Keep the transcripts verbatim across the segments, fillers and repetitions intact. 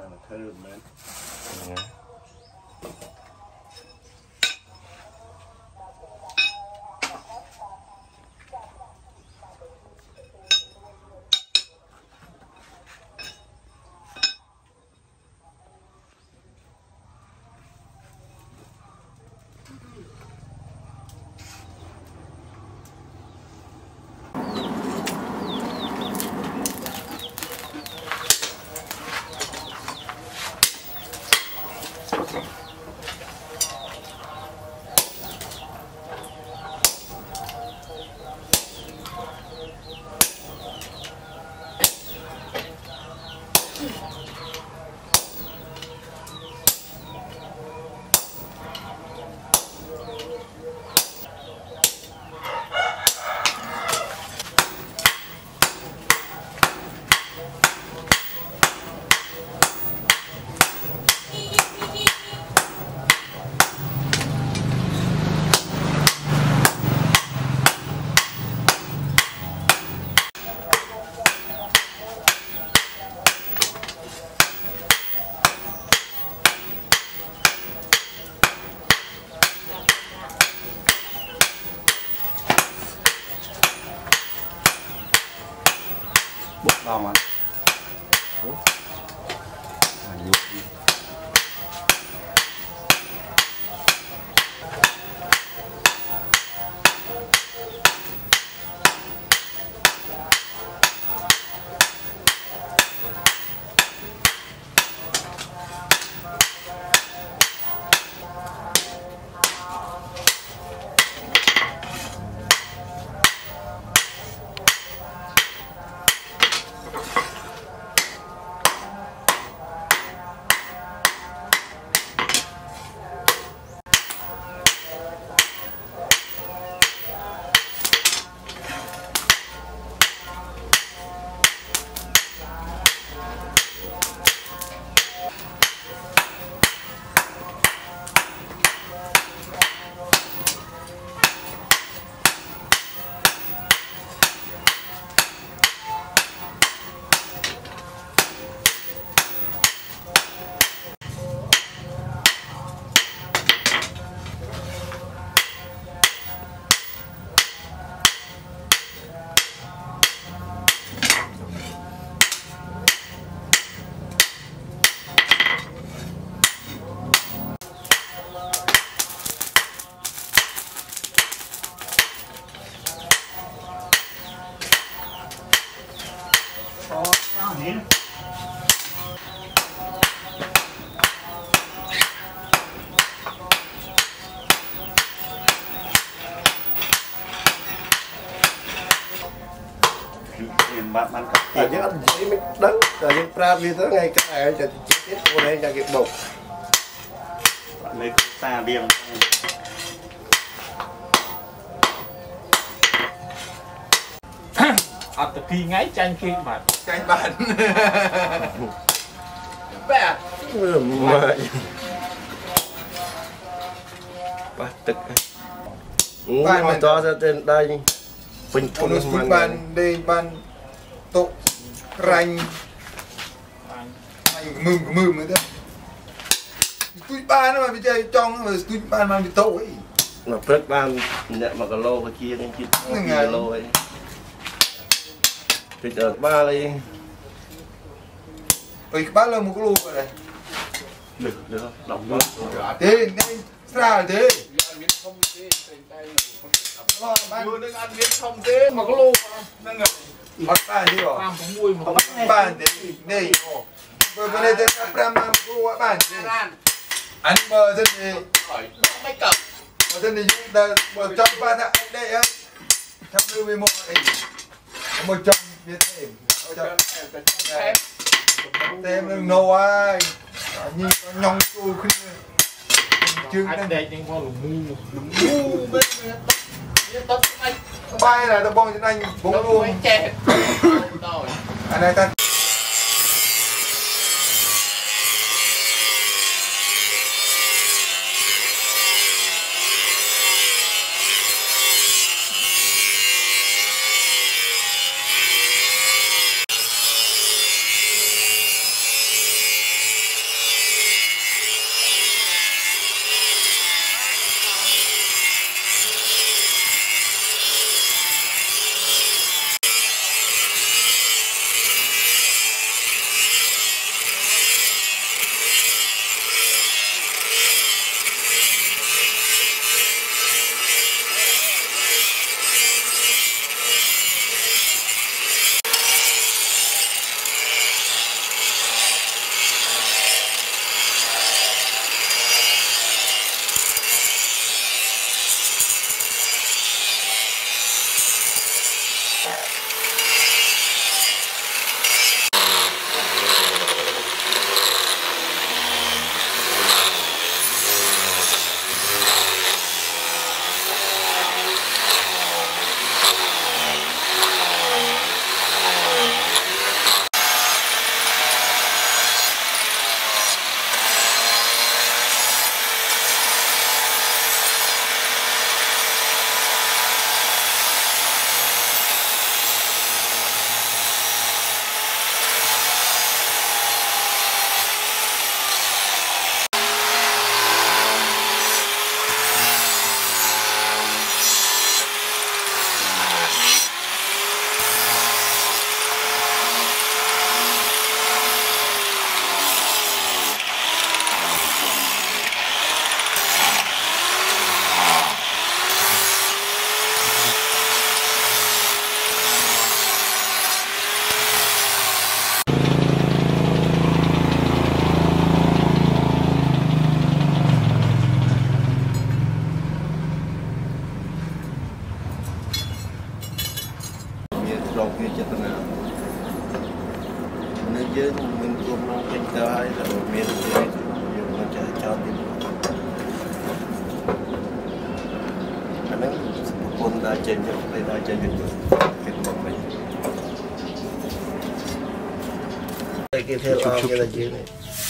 mà thơm đấy. Bột đòn ạ. Bạn bạn ở những ăn gì mình đắng ở những pra vì thế ngày cái này cho chi tiết của đây cho cái bột bạn lấy xa điên ở từ khi ngay tranh khi mà tranh bạn bè mà ba tực bạn mà cho ra trên đây bình thường mà bạn đây bạn tụ rành mừng mừng mới đấy túi ba nó mà bị chơi trong mà túi ba mà bị tụ ấy mà phết ban nhận mà cái lô cái kia nên chín cái lô ấy thì giờ ba đây ơi ba là một cái lô rồi này được được đóng luôn thế đây sao thế vừa được ăn miếng không thế mà có lô mà bắt ba đi rồi không bắt ba thì đây vừa vừa đây tôi bắt ba mà lô ba anh mờ dân thì mấy cặp mờ dân thì chúng một trăm ba thằng đây á trăm lưu với một này một trăm biết thêm thêm đừng nô ai nhìn có nhong tôi khi anh đây nhưng con lùm mu lùm mu bay là tao bong trên anh bóng luôn anh này ta យើងមិនគួរមកពេញទៅហើយតែមានយើងមិនចេះចោលទីអាហ្នឹងប្រពន្ធដល់ចេញទៅពេលដល់ចេញទៅគេមកវិញតែគេធ្វើអស់គេតែយើង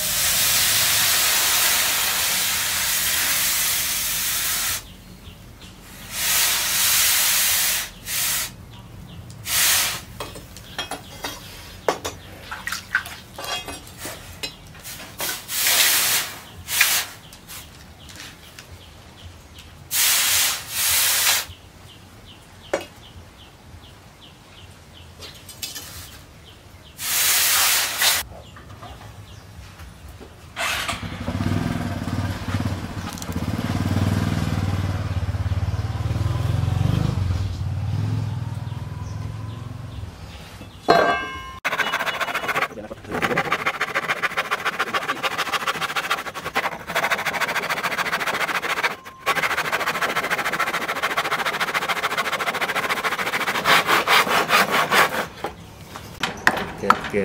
Oke.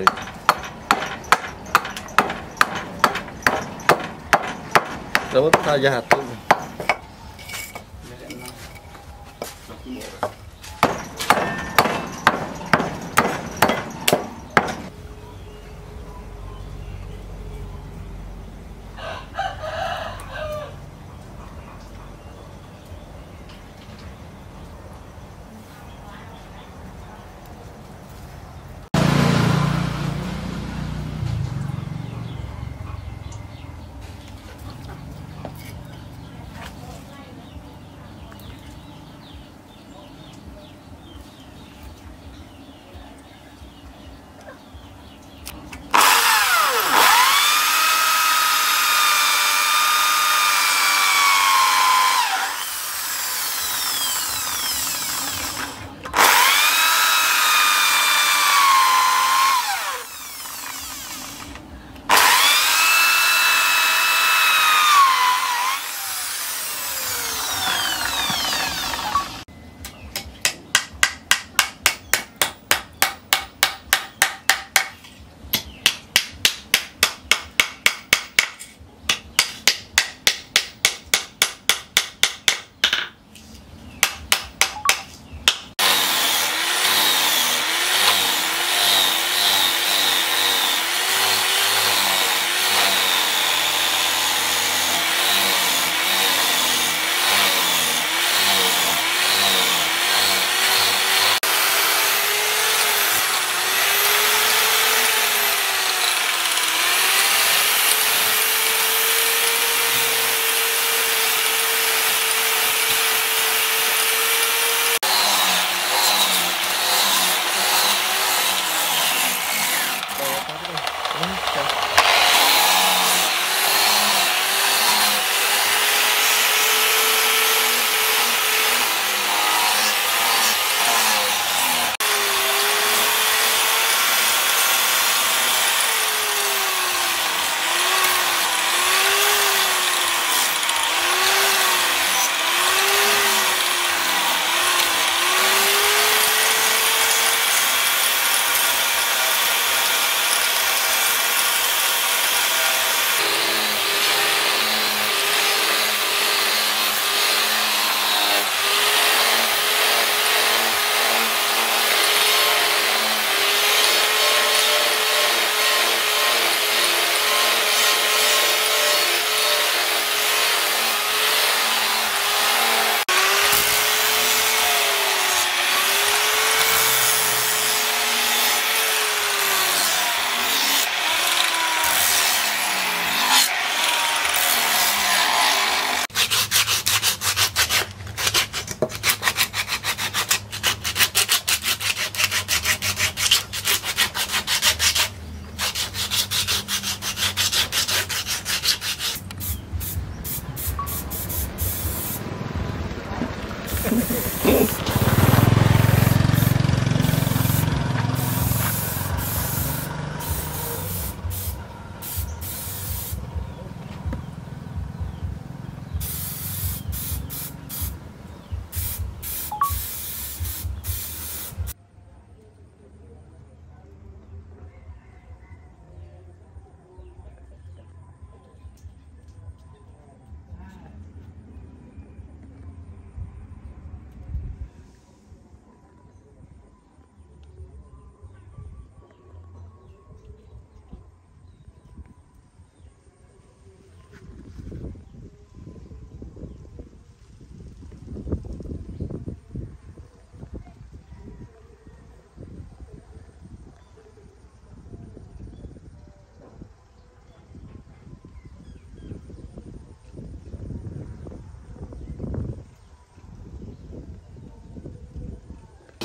Kamu saja hati.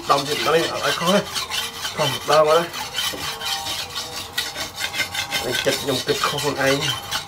đâm thì nó đi lại khó đấy không đau quá đấy anh chật nhầm kịch không còn anh